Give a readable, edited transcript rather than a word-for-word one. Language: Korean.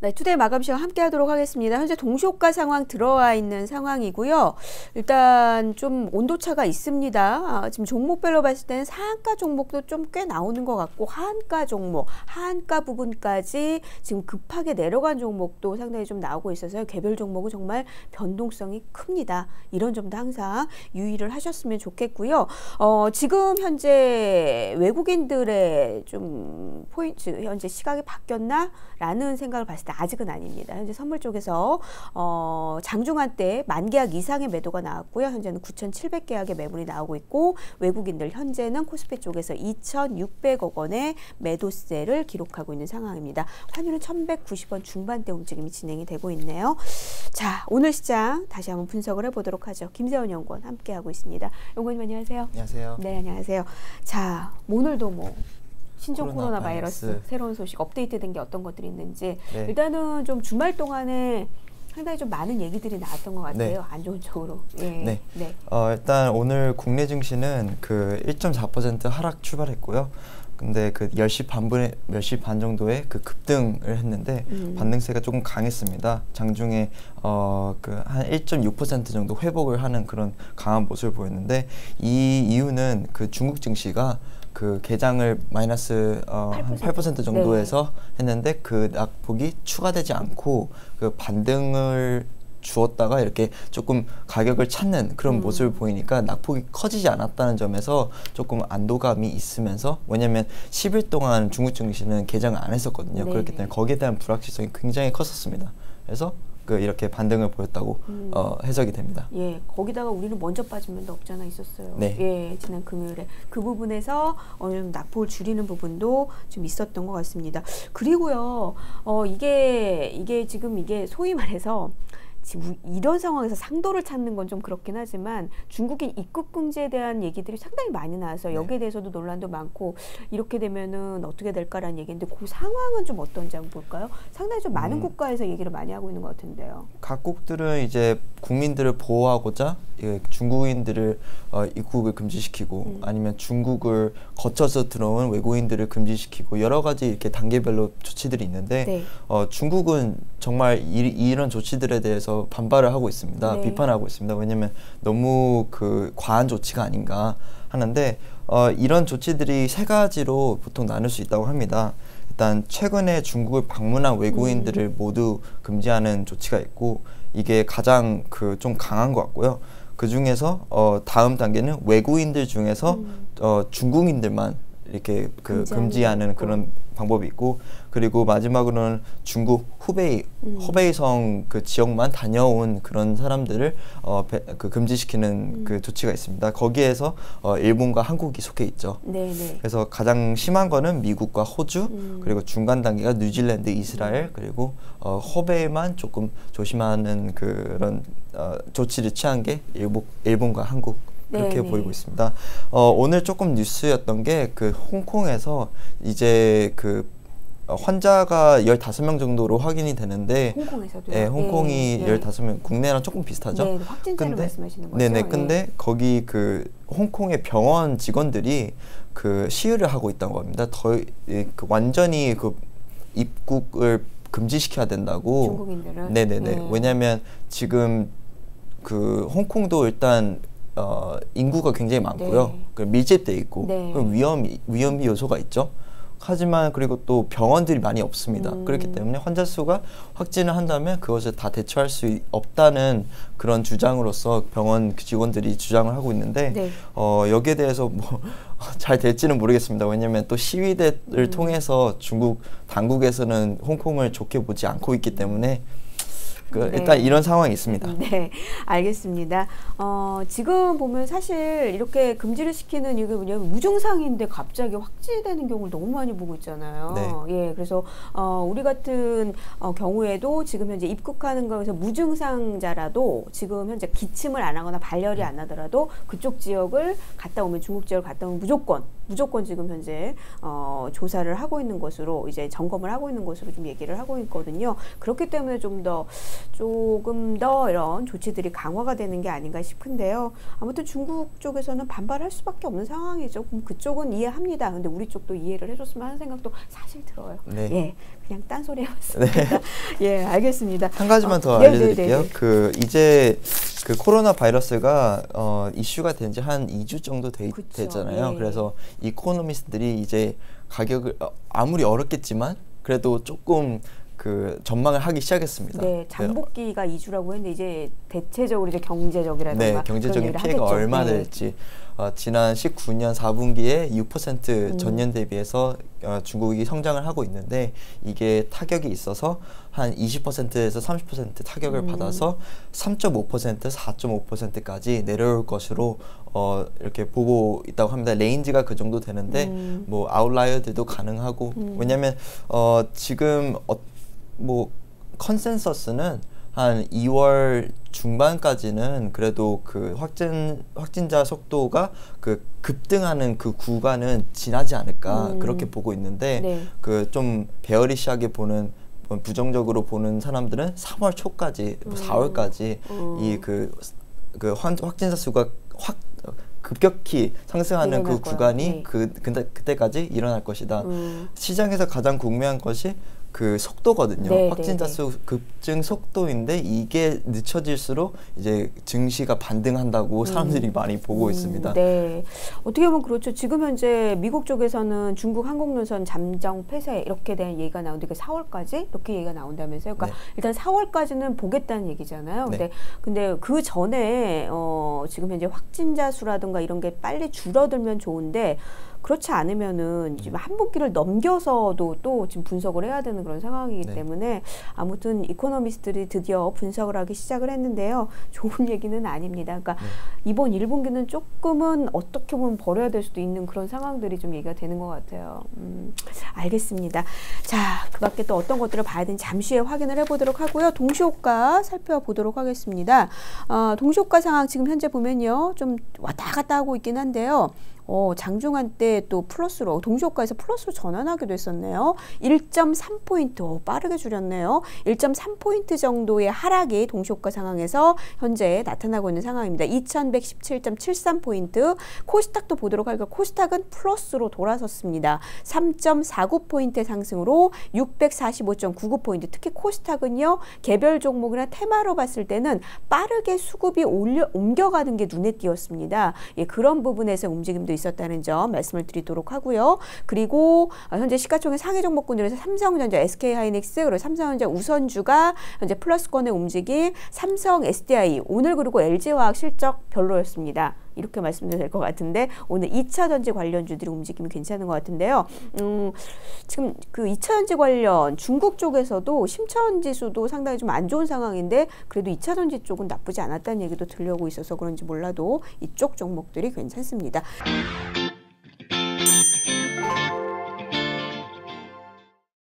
네, 투데이 마감 시간 함께 하도록 하겠습니다. 현재 동시호가 상황 들어와 있는 상황이고요. 일단 좀 온도차가 있습니다. 지금 종목별로 봤을 때는 상한가 종목도 좀 꽤 나오는 것 같고 하한가 종목, 하한가 부분까지 지금 급하게 내려간 종목도 상당히 좀 나오고 있어서 개별 종목은 정말 변동성이 큽니다. 이런 점도 항상 유의를 하셨으면 좋겠고요. 지금 현재 외국인들의 좀 포인트, 현재 시각이 바뀌었나라는 생각을 봤을 때 아직은 아닙니다. 현재 선물 쪽에서 장중한 때 만 계약 이상의 매도가 나왔고요. 현재는 9,700계약의 매물이 나오고 있고 외국인들 현재는 코스피 쪽에서 2,600억 원의 매도세를 기록하고 있는 상황입니다. 환율은 1,190원 중반대 움직임이 진행이 되고 있네요. 자, 오늘 시장 다시 한번 분석을 해보도록 하죠. 김세원 연구원 함께하고 있습니다. 연구원님 안녕하세요. 안녕하세요. 네, 안녕하세요. 자, 오늘도 뭐 신종 코로나 바이러스 새로운 소식 업데이트된 게 어떤 것들이 있는지 네. 일단은 좀 주말 동안에 상당히 좀 많은 얘기들이 나왔던 것 같아요. 네. 안 좋은 쪽으로. 예. 네. 네. 일단 오늘 국내 증시는 그 1.4% 하락 출발했고요. 근데 그 10시 반 정도에 그 급등을 했는데 반등세가 조금 강했습니다. 장중에 그 한 1.6% 정도 회복을 하는 그런 강한 모습을 보였는데 이 이유는 그 중국 증시가 그 개장을 마이너스 한 8% 정도에서 네. 했는데 그 낙폭이 추가되지 않고 그 반등을 주었다가 이렇게 조금 가격을 찾는 그런 모습을 보이니까 낙폭이 커지지 않았다는 점에서 조금 안도감이 있으면서 왜냐면 10일 동안 중국 증시는 개장을 안 했었거든요. 네. 그렇기 때문에 거기에 대한 불확실성이 굉장히 컸었습니다. 그래서 이렇게 반등을 보였다고 해석이 됩니다. 예, 거기다가 우리는 먼저 빠진 면도 없지 않아 있었어요. 네. 예, 지난 금요일에 그 부분에서 어느 정도 낙폭을 줄이는 부분도 좀 있었던 것 같습니다. 그리고요, 이게 지금 이게 소위 말해서 지금 이런 상황에서 상도를 찾는 건 좀 그렇긴 하지만 중국인 입국 금지에 대한 얘기들이 상당히 많이 나와서 여기에 대해서도 논란도 많고 이렇게 되면은 어떻게 될까라는 얘기인데 그 상황은 좀 어떤지 한번 볼까요? 상당히 좀 많은 국가에서 얘기를 많이 하고 있는 것 같은데요. 각국들은 이제 국민들을 보호하고자 중국인들을 입국을 금지시키고 아니면 중국을 거쳐서 들어온 외국인들을 금지시키고 여러 가지 이렇게 단계별로 조치들이 있는데 네. 중국은 정말 이런 조치들에 대해서 반발을 하고 있습니다. 네. 비판하고 있습니다. 왜냐하면 너무 그 과한 조치가 아닌가 하는데 이런 조치들이 세 가지로 보통 나눌 수 있다고 합니다. 일단 최근에 중국을 방문한 외국인들을 모두 금지하는 조치가 있고 이게 가장 좀 강한 것 같고요. 그 중에서 다음 단계는 외국인들 중에서 중국인들만 이렇게 금지하는 그런 방법이 있고 그리고 마지막으로는 중국 후베이성 그 지역만 다녀온 그런 사람들을 금지시키는 그 조치가 있습니다. 거기에서 일본과 한국이 속해 있죠. 네네. 그래서 가장 심한 거는 미국과 호주 그리고 중간 단계가 뉴질랜드, 이스라엘 그리고 허베이만 조금 조심하는 그런 조치를 취한 게 일본과 한국 그렇게 네네. 보이고 있습니다. 오늘 조금 뉴스였던 게 그 홍콩에서 이제 그 환자가 15명 정도로 확인이 되는데 홍콩에서도요? 네, 홍콩이 네. 15명, 국내랑 조금 비슷하죠? 네, 확진자를 말씀하시는 거죠? 네네, 근데 네. 거기 그 홍콩의 병원 직원들이 그 시위를 하고 있다고 합니다. 완전히 그 입국을 금지시켜야 된다고. 중국인들은? 네네네. 왜냐면 지금 그 홍콩도 일단 인구가 굉장히 많고요. 네. 밀집돼 있고 네. 그럼 위험이 요소가 있죠. 하지만 그리고 또 병원들이 많이 없습니다. 그렇기 때문에 환자 수가 확진을 한다면 그것을 다 대처할 수 없다는 그런 주장으로서 병원 직원들이 주장을 하고 있는데 네. 여기에 대해서 뭐 잘 될지는 모르겠습니다. 왜냐하면 또 시위대를 통해서 중국 당국에서는 홍콩을 좋게 보지 않고 있기 때문에 네. 일단 이런 상황이 있습니다. 네, 알겠습니다. 지금 보면 사실 이렇게 금지를 시키는 이유가 뭐냐면 무증상인데 갑자기 확진되는 경우를 너무 많이 보고 있잖아요. 네. 예, 그래서 우리 같은 경우에도 지금 현재 입국하는 거에서 무증상자라도 지금 현재 기침을 안 하거나 발열이 안 나더라도 그쪽 지역을 갔다 오면 중국 지역을 갔다 오면 무조건 무조건 지금 현재 조사를 하고 있는 것으로 이제 점검을 하고 있는 것으로 좀 얘기를 하고 있거든요. 그렇기 때문에 조금 더 이런 조치들이 강화가 되는 게 아닌가 싶은데요. 아무튼 중국 쪽에서는 반발할 수밖에 없는 상황이죠. 그럼 그쪽은 이해합니다. 근데 우리 쪽도 이해를 해줬으면 하는 생각도 사실 들어요. 네. 예, 그냥 딴소리 해봤습니다. 네. 예, 알겠습니다. 한 가지만 더 알려드릴게요. 이제 그 코로나 바이러스가 이슈가 된 지 한 2주 정도 됐잖아요. 예. 그래서 이코노미스트들이 이제 가격을 아무리 어렵겠지만 그래도 조금 그 전망을 하기 시작했습니다. 네, 장복기가 2주라고 했는데 이제 대체적으로 이제 경제적이라든가 네, 경제적인 피해가 하겠죠. 얼마나 네. 될지 지난 19년 4분기에 6% 전년 대비해서 중국이 성장을 하고 있는데 이게 타격이 있어서 한 20%에서 30% 타격을 받아서 3.5%, 4.5%까지 내려올 것으로 이렇게 보고 있다고 합니다. 레인지가 그 정도 되는데 뭐 아웃라이어들도 가능하고 왜냐면 지금 뭐 컨센서스는 한 2월 중반까지는 그래도 그 확진자 속도가 그 급등하는 그 구간은 지나지 않을까 그렇게 보고 있는데 네. 그 좀 베어리시하게 보는 부정적으로 보는 사람들은 3월 초까지 4월까지 이 그 확진자 수가 급격히 상승하는 그 구간이 네. 그때까지 일어날 것이다. 시장에서 가장 궁금한 것이 그 속도거든요. 네, 확진자 네, 수 급증 속도인데 이게 늦춰질수록 이제 증시가 반등한다고 사람들이 많이 보고 있습니다. 네, 어떻게 보면 그렇죠. 지금 현재 미국 쪽에서는 중국 항공노선 잠정 폐쇄 이렇게 대한 얘기가 나오는데 4월까지 이렇게 얘기가 나온다면서요. 그러니까 네. 일단 4월까지는 보겠다는 얘기잖아요. 네. 근데 그 전에 지금 현재 확진자 수라든가 이런 게 빨리 줄어들면 좋은데 그렇지 않으면은 지금 한 분기를 넘겨서도 또 지금 분석을 해야 되는 그런 상황이기 네. 때문에 아무튼 이코노미스트들이 드디어 분석을 하기 시작을 했는데요. 좋은 얘기는 아닙니다. 그러니까 이번 1분기는 조금은 어떻게 보면 버려야 될 수도 있는 그런 상황들이 좀 얘기가 되는 것 같아요. 알겠습니다. 자, 그 밖에 또 어떤 것들을 봐야 되는지 잠시 후에 확인을 해보도록 하고요. 동시호가 살펴보도록 하겠습니다. 동시호가 상황 지금 현재 보면요. 좀 왔다 갔다 하고 있긴 한데요. 장중한 때 또 플러스로 동시호가에서 플러스로 전환하기도 했었네요. 1.3포인트 빠르게 줄였네요. 1.3포인트 정도의 하락이 동시호가 상황에서 현재 나타나고 있는 상황입니다. 2117.73포인트 코스닥도 보도록 할까요? 코스닥은 플러스로 돌아섰습니다. 3.49포인트 상승으로 645.99포인트 특히 코스닥은요. 개별 종목이나 테마로 봤을 때는 빠르게 수급이 옮겨가는 게 눈에 띄었습니다. 예, 그런 부분에서 움직임도 있었다는 점 말씀을 드리도록 하고요. 그리고 현재 시가총액 상위 종목군들에서 삼성전자, SK하이닉스, 그리고 삼성전자 우선주가 현재 플러스권의 움직임, 삼성 SDI, 오늘 그리고 LG화학 실적 별로였습니다. 이렇게 말씀드려도 될 것 같은데 오늘 2차전지 관련주들이 움직임이 괜찮은 것 같은데요. 지금 그 2차전지 관련 중국 쪽에서도 심천지수도 상당히 좀 안 좋은 상황인데 그래도 2차전지 쪽은 나쁘지 않았다는 얘기도 들려오고 있어서 그런지 몰라도 이쪽 종목들이 괜찮습니다.